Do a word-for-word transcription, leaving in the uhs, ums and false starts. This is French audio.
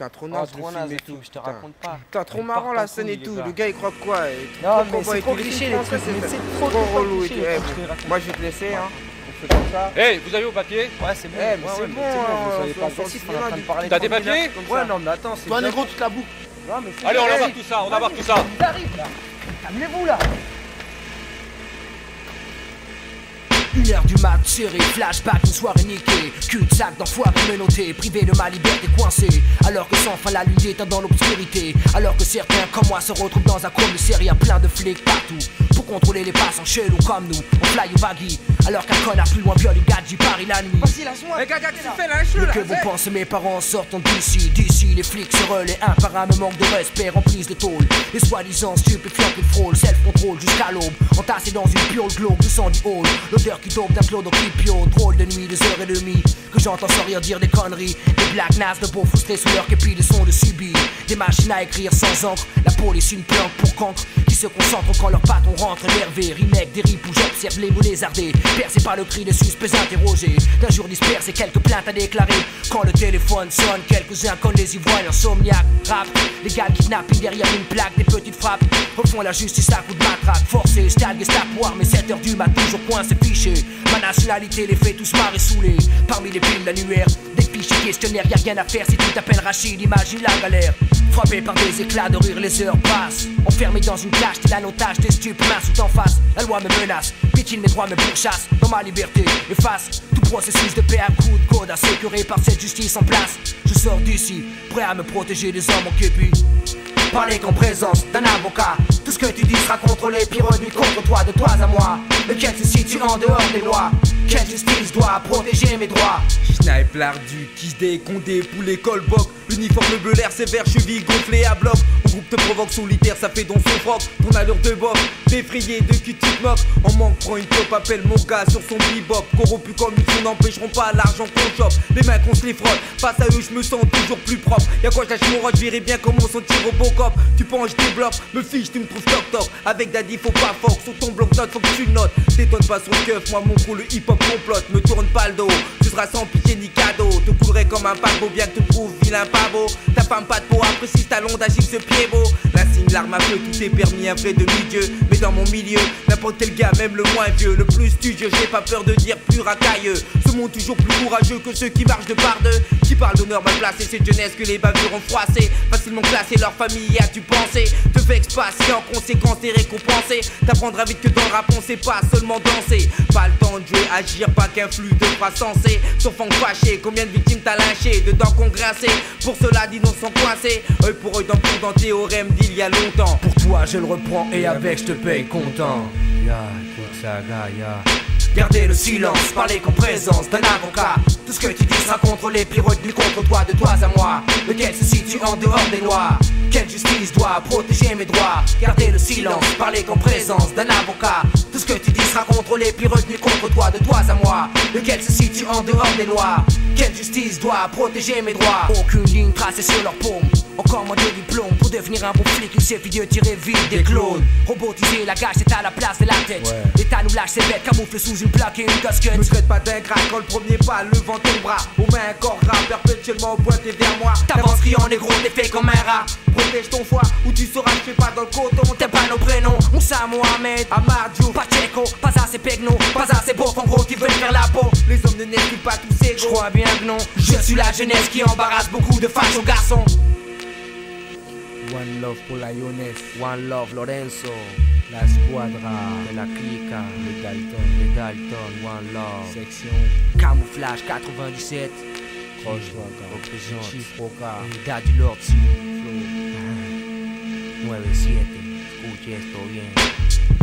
Putain, trop naze Oh, le trop film naze et le tout. film, je te Putain, raconte pas. Putain, trop Il marrant part la en scène couille, et les tout. gars. Le gars il croit quoi et tout. Non, Trop mais cowboy c'est et trop tout, les cliché, films les français, trucs, mais c'est c'est trop, trop trop relou et cliché, tout. les Eh, trucs, je te bon, raconte. moi je vais te laisser, hein. On fait comme ça. Hey, vous avez vos papiers? Ouais, c'est bon. Eh, mais Ouais, c'est ouais, bon, vous soyez pas on s'en agressif, fout, on est en train de parler. T'as des de- papiers? comme ça. Ouais, non, mais attends, c'est. Toi, bien. négro, tu te la boucle. Non, mais c'est Allez, on bien. embarque tout ça, on embarque tout ça. Il arrive là. Calmez-vous là. Une heure du mat, serré, flashback, une soirée niquée. Cul-de-sac d'enfoiré menotté, privé de ma liberté coincée. Alors que sans fin la lune déteint dans l'obscurité. Alors que certains comme moi se retrouvent dans un commissariat plein de flics partout. Pour contrôler les passants chelous comme nous, on fly au baggy. Alors qu'un connard plus loin viole une gadget Paris la nuit. Vas-y, lâche-moi. Mais gars, tu fais la cheveux Mais là. que vous pensez mes parents sortant d'ici, d'ici les flics se relaient un par un, me manque de respect, remplissent de tôle. Les soi-disant stupéfiants qu'ils frôlent, self-control jusqu'à l'aube. Entassés dans une piole glauque du sang du hall. L'odeur qui dope d'un clodo clipio, drôle de nuit, deux heures et demie. Que j'entends sans rire dire des conneries. Des blagues nazes de beaux frustrés sous leur képi de sons de subis. Des machines à écrire sans encre. La police une planque pour cancre. Qui se concentrent quand leur patron rentre énervé. Remake des rips où j'observe les mots lézardés. Percés par le cri des suspects interrogés. D'un jour dispersé, quelques plaintes à déclarer. Quand le téléphone sonne, quelques-uns comme les ivoires insomniaques. Rap, légal kidnapping derrière une plaque. Des petites frappes refont la justice à coups de matraque. Forcé, stade, gestapo, mais sept heures du mat, toujours coincé fiché. Ma nationalité les fait tous marrer saoulés. Parmi les piles d'annuaires, des fichiers questionnaires, y'a rien à faire si tu t'appelles Rachid, imagine la galère. Frappé par des éclats de rire, les heures passent. Enfermé dans une cage, t'es l'anotage des stupes, main sous en face. La loi me menace, piétine mes droits, me pourchasse. Dans ma liberté, efface tout processus de paix à coup de code, assécuré par cette justice en place. Je sors d'ici, prêt à me protéger des hommes en képi. Parler qu'en présence d'un avocat. Tout ce que tu dis sera contrôlé, puis remis contre toi, de toi à moi. Lequel se situe en dehors des lois. Quelle justice doit protéger mes droits? Snipe lardu, quiche des condés, poulet, colboc. Uniforme bleu, l'air sévère, cheville gonflée à bloc. Mon groupe te provoque solitaire, ça fait dans son froc. Ton allure de bob, défrayé de cul tu te moques. En manque, prends une top, appelle mon gars sur son bebop. Corrompu comme ils n'empêcheront pas l'argent qu'on chope. Les mains qu'on se les frotte, face à eux je me sens toujours plus propre. Y'a quoi, je lâche mon rod, je verrai bien comment sentir Robocop. Tu penses, je débloque, me fiche, tu me trouves toc toc. Avec Daddy, faut pas fort, sur ton bloc note, faut que tu le notes. T'étonnes pas son keuf, moi mon crew, le hip hop complote. Me tourne pas le dos, tu seras sans pitié ni cadeau. Te coulerai comme un paquebot, bien que tu me trouves vilain pas beau. Ta femme pas de peau, apprécie ta talon d'agile ce pied beau. La signe, l'arme à feu, tout est permis, un vrai demi-dieu. Mais dans mon milieu, n'importe quel gars, même le moins vieux, le plus studieux, j'ai pas peur de dire plus racailleux. Ce monde toujours plus courageux que ceux qui marchent de par deux. Qui parlent d'honneur mal placé, cette jeunesse que les bavures ont froissé. Facilement classé, leur famille, y a-tu pensé? Te vexe pas si en conséquence t'es récompensé. T'apprendras vite que dans le rap on sait pas seulement danser. Pas le temps de jouer, agir, pas qu'un flux de phrases sensées. Sauf en fâché, combien de victimes t'as lynché, de dents qu'on grinçait. Pour cela, dis non sans coincer. Œil pour œil, dent pour dent, théorème d'il y a longtemps. Pour toi je le reprends et avec je te paye content. Ya, écoute ça, gars, ya. Garder le silence, parler qu'en présence d'un avocat. Tout ce que tu dis sera contrôlé, puis retenu contre toi, de toi à moi. Lequel se situe en dehors des lois. Quelle justice doit protéger mes droits? Garder le silence, parler qu'en présence d'un avocat. Tout ce que tu dis sera contrôlé, puis retenu contre toi, de toi à moi. Lequel se situe en dehors des lois. Quelle justice doit protéger mes droits? Aucune ligne tracée sur leur paume. Encore moins de diplôme pour devenir un bon flic, il suffit de tirer vite des clones. Robotiser la gage, c'est à la place de la tête. Ouais. L'État nous lâche ses bêtes, camoufle sous une plaque et une casquette. Me traite pas d'ingrat quand le premier pas, levant ton bras. Aux mains, corps rap, perpétuellement pointé vers moi. T'avances criant négro, t'es fait comme un rat. Protège ton foie, ou tu sauras, je fais pas dans le coton. T'es pas nos prénoms, Moussa Mohamed, Amadou, Pacheco, pas assez pegno, pas assez beau, en gros qui veulent faire la peau. Les hommes ne naissent pas tous égaux. Je crois bien que non, je suis la jeunesse qui embarrasse beaucoup de fachos garçons. One love pour la Yones, one love Lorenzo, la squadra de la clica, les Dalton, les Dalton, one love, section camouflage quatre-vingt-dix-sept, Roche représente, Chifroca, Unidad du Lord, Flow, nueve siete, escuche esto bien.